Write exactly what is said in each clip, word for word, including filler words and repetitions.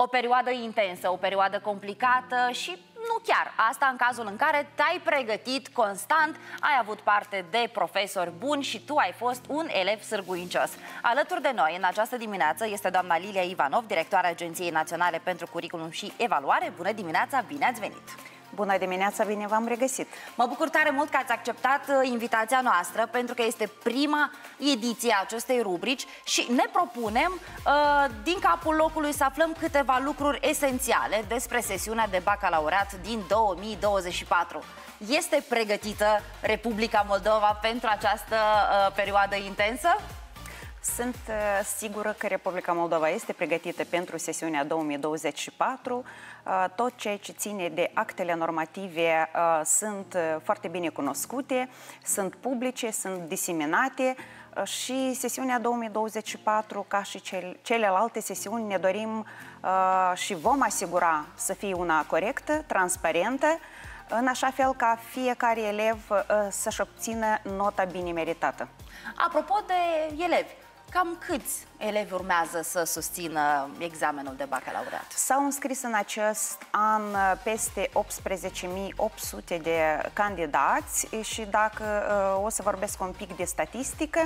O perioadă intensă, o perioadă complicată și nu chiar. Asta în cazul în care te-ai pregătit constant, ai avut parte de profesori buni și tu ai fost un elev sârguincios. Alături de noi în această dimineață este doamna Lilia Ivanov, directoarea Agenției Naționale pentru Curiculum și Evaluare. Bună dimineața, bine ați venit! Bună dimineața, bine v-am regăsit! Mă bucur tare mult că ați acceptat invitația noastră, pentru că este prima ediție a acestei rubrici și ne propunem din capul locului să aflăm câteva lucruri esențiale despre sesiunea de bacalaureat din două mii douăzeci și patru. Este pregătită Republica Moldova pentru această perioadă intensă? Sunt sigură că Republica Moldova este pregătită pentru sesiunea două mii douăzeci și patru. Tot ceea ce ține de actele normative sunt foarte bine cunoscute, sunt publice, sunt diseminate și sesiunea două mii douăzeci și patru, ca și celelalte sesiuni, ne dorim și vom asigura să fie una corectă, transparentă, în așa fel ca fiecare elev să-și obțină nota bine meritată. Apropo de elevi, cam câți elevi urmează să susțină examenul de bacalaureat? S-au înscris în acest an peste optsprezece mii opt sute de candidați și dacă o să vorbesc un pic de statistică,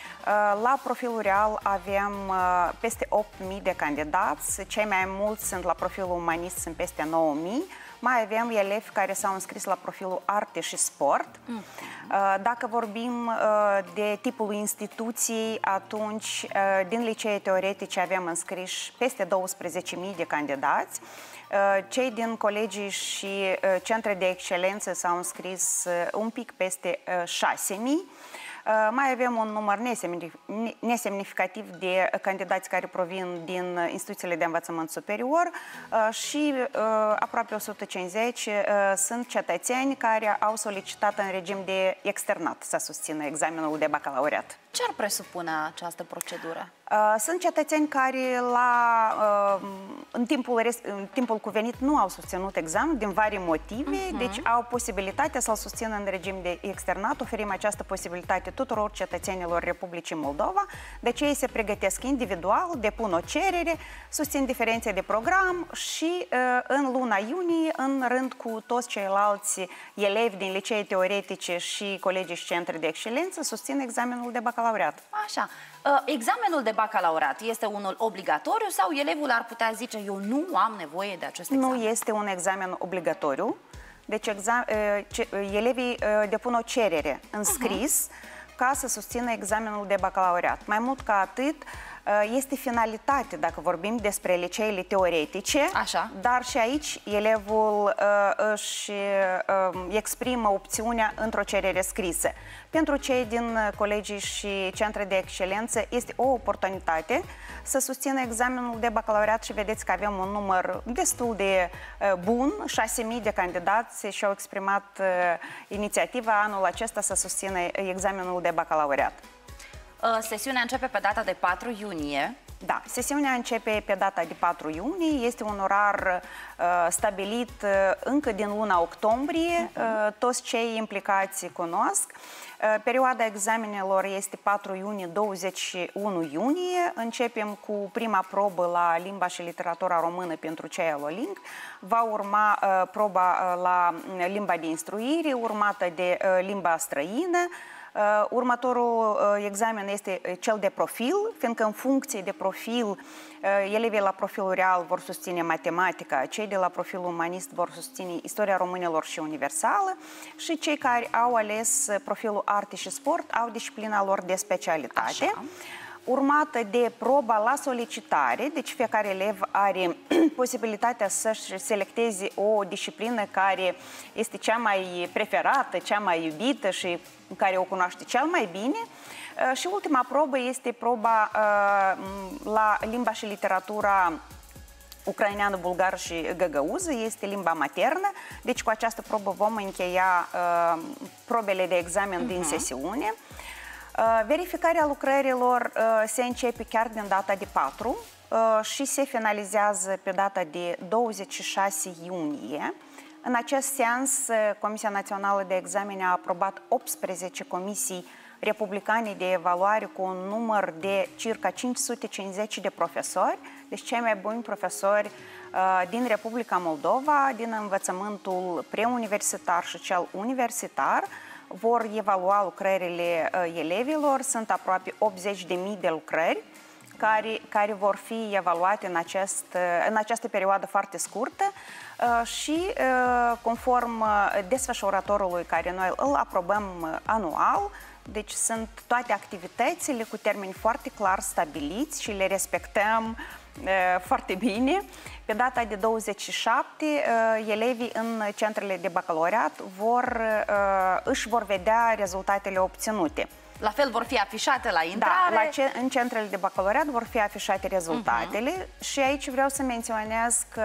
la profilul real avem peste opt mii de candidați, cei mai mulți sunt la profilul umanist, sunt peste nouă mii. Mai avem elevi care s-au înscris la profilul arte și sport. Mm. Dacă vorbim de tipul instituției, atunci din licee teoretice avem înscriși peste douăsprezece mii de candidați. Cei din colegii și centre de excelență s-au înscris un pic peste șase mii. Mai avem un număr nesemnificativ de candidați care provin din instituțiile de învățământ superior și aproape o sută cincizeci sunt cetățeni care au solicitat în regim de externat să susțină examenul de bacalaureat. Ce ar presupune această procedură? Sunt cetățeni care la, în, timpul, în timpul cuvenit nu au susținut examen din vari motive, uh-huh. deci au posibilitatea să-l susțină în regim de externat. Oferim această posibilitate tuturor cetățenilor Republicii Moldova, deci ei se pregătesc individual, depun o cerere, susțin diferențe de program și în luna iunie, în rând cu toți ceilalți elevi din licee teoretice și colegii și centre de excelență, susțin examenul de bacalaureat. Așa. Examenul de bacalaureat este unul obligatoriu sau elevul ar putea zice eu nu am nevoie de acest examen? Nu este un examen obligatoriu. Deci exam, elevii depun o cerere în scris uh-huh. ca să susțină examenul de bacalaureat. Mai mult ca atât, este finalitate, dacă vorbim despre liceele teoretice, așa. Dar și aici elevul uh, își uh, exprimă opțiunea într-o cerere scrisă. Pentru cei din colegii și centre de excelență este o oportunitate să susțină examenul de bacalaureat și vedeți că avem un număr destul de uh, bun, șase mii de candidați și-au exprimat uh, inițiativa anul acesta să susțină examenul de bacalaureat. Sesiunea începe pe data de patru iunie. Da, sesiunea începe pe data de patru iunie, este un orar uh, stabilit uh, încă din luna octombrie, uh, toți cei implicați cunosc. Uh, perioada examenelor este patru iunie - douăzeci și unu iunie, începem cu prima probă la limba și literatura română pentru cei aloling, va urma uh, proba uh, la limba de instruire, urmată de uh, limba străină. Uh, următorul uh, examen este cel de profil, fiindcă în funcție de profil, uh, elevii la profilul real vor susține matematica, cei de la profilul umanist vor susține istoria românilor și universală și cei care au ales profilul arte și sport au disciplina lor de specialitate. Așa. Urmată de proba la solicitare, deci fiecare elev are posibilitatea să-și selecteze o disciplină care este cea mai preferată, cea mai iubită și care o cunoaște cel mai bine. Și ultima probă este proba la limba și literatura ucraineană, bulgară și găgăuză, este limba maternă, deci cu această probă vom încheia probele de examen uh-huh. din sesiune. Verificarea lucrărilor se începe chiar din data de patru și se finalizează pe data de douăzeci și șase iunie. În acest sens, Comisia Națională de Examene a aprobat optsprezece comisii republicane de evaluare cu un număr de circa cinci sute cincizeci de profesori, deci cei mai buni profesori uh, din Republica Moldova, din învățământul preuniversitar și cel universitar, vor evalua lucrările uh, elevilor. Sunt aproape optzeci de mii de lucrări care, care vor fi evaluate în, acest, în această perioadă foarte scurtă uh, și uh, conform desfășurătorului care noi îl aprobăm anual. Deci sunt toate activitățile cu termeni foarte clar stabiliți și le respectăm uh, foarte bine. Pe data de douăzeci și șapte, uh, elevii în centrele de bacalaureat vor, uh, își vor vedea rezultatele obținute. La fel vor fi afișate la intrare? Da, la ce, în centrele de bacalaureat vor fi afișate rezultatele uh-huh. și aici vreau să menționez că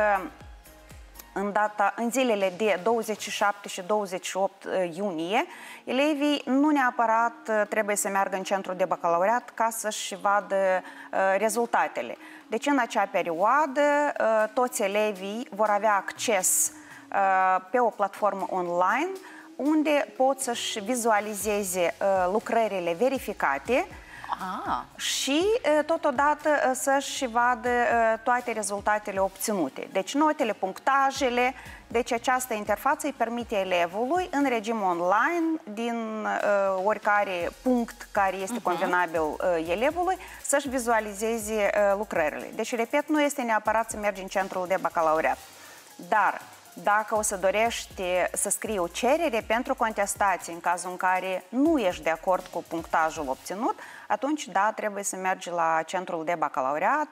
în, data, în zilele de douăzeci și șapte și douăzeci și opt iunie, elevii nu neapărat trebuie să meargă în centrul de bacalaureat ca să-și vadă uh, rezultatele. Deci în acea perioadă uh, toți elevii vor avea acces uh, pe o platformă online unde pot să-și vizualizeze uh, lucrările verificate Aha. și uh, totodată uh, să-și vadă uh, toate rezultatele obținute. Deci notele, punctajele, deci această interfață îi permite elevului în regim online, din uh, oricare punct care este uh-huh. convenabil uh, elevului, să-și vizualizeze uh, lucrările. Deci, repet, nu este neapărat să mergi în centrul de bacalaureat, dar dacă o să dorești să scrii o cerere pentru contestație în cazul în care nu ești de acord cu punctajul obținut, atunci, da, trebuie să mergi la centrul de bacalaureat,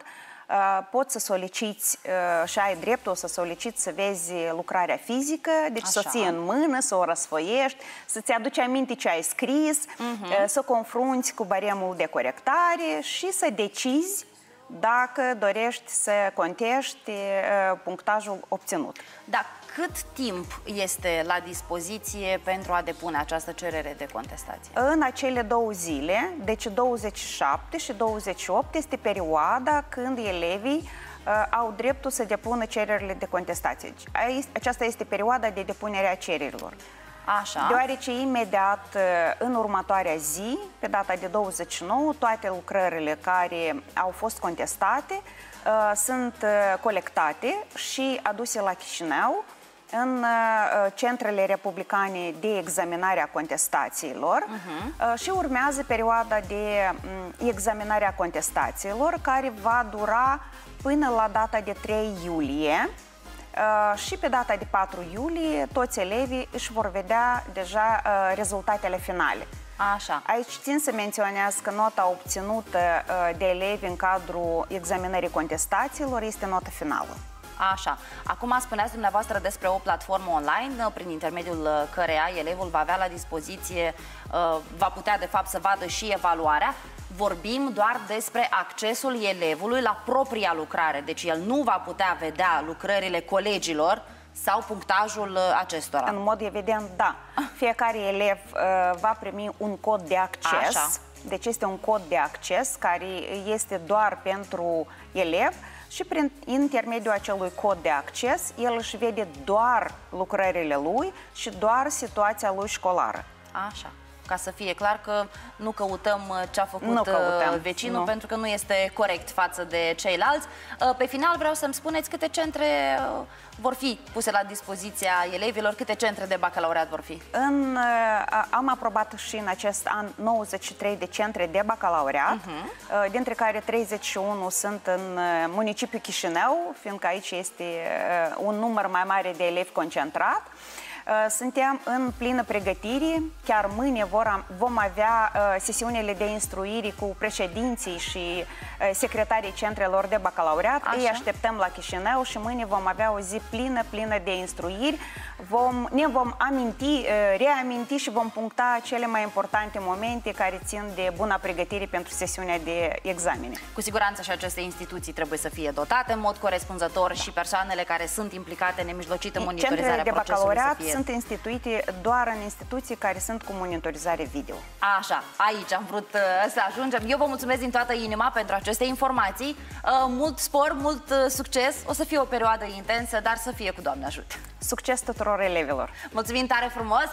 poți să soliciți și ai dreptul să soliciți să vezi lucrarea fizică, deci Așa. să o ții în mână, să o răsfoiești, să-ți aduci aminte ce ai scris, uh-huh. să confrunți cu baremul de corectare și să decizi dacă dorești să contești uh, punctajul obținut. Dar cât timp este la dispoziție pentru a depune această cerere de contestație? În acele două zile, deci douăzeci și șapte și douăzeci și opt, este perioada când elevii uh, au dreptul să depună cererile de contestație. Aceasta este perioada de depunere a cererilor. Așa. Deoarece imediat în următoarea zi, pe data de douăzeci și nouă, toate lucrările care au fost contestate uh, sunt uh, colectate și aduse la Chișinău în uh, centrele republicane de examinare a contestațiilor uh-huh. uh, și urmează perioada de um, examinare a contestațiilor care va dura până la data de trei iulie. Uh, și pe data de patru iulie toți elevii își vor vedea deja uh, rezultatele finale. Așa. Aici țin să menționez că nota obținută uh, de elevi în cadrul examinării contestațiilor este nota finală. Așa. Acum spuneați dumneavoastră despre o platformă online prin intermediul căreia elevul va avea la dispoziție, uh, va putea de fapt să vadă și evaluarea. Vorbim doar despre accesul elevului la propria lucrare, deci el nu va putea vedea lucrările colegilor sau punctajul acestora. În mod evident, da. Fiecare elev uh, va primi un cod de acces. Așa. Deci este un cod de acces care este doar pentru elev și prin intermediul acelui cod de acces el își vede doar lucrările lui și doar situația lui școlară. Așa. Ca să fie clar că nu căutăm ce a făcut nu căutăm, vecinul, nu. pentru că nu este corect față de ceilalți. Pe final vreau să-mi spuneți câte centre vor fi puse la dispoziția elevilor, câte centre de bacalaureat vor fi? În, am aprobat și în acest an nouăzeci și trei de centre de bacalaureat, uh-huh. dintre care treizeci și unu sunt în municipiul Chișinău, fiindcă aici este un număr mai mare de elevi concentrat. Suntem în plină pregătire, chiar mâine vor, vom avea uh, sesiunile de instruire cu președinții și uh, secretarii centrelor de bacalaureat. Așa. Îi așteptăm la Chișinău și mâine vom avea o zi plină, plină de instruiri. Vom, ne vom aminti, uh, reaminti și vom puncta cele mai importante momente care țin de buna pregătire pentru sesiunea de examene. Cu siguranță și aceste instituții trebuie să fie dotate în mod corespunzător, da. Și persoanele care sunt implicate nemijlocit în monitorizarea de procesului să fie... sunt instituite doar în instituții care sunt cu monitorizare video. Așa, aici am vrut uh, să ajungem. Eu vă mulțumesc din toată inima pentru aceste informații. Uh, mult spor, mult uh, succes. O să fie o perioadă intensă, dar să fie cu Doamne ajută. Succes tuturor elevilor! Mulțumim tare frumos!